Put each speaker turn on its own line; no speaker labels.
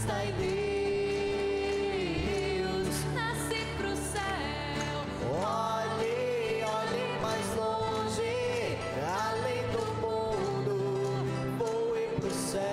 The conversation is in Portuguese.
está em Deus. Nasci pro céu. Olhe, olhe mais longe, além do mundo. Voe pro céu.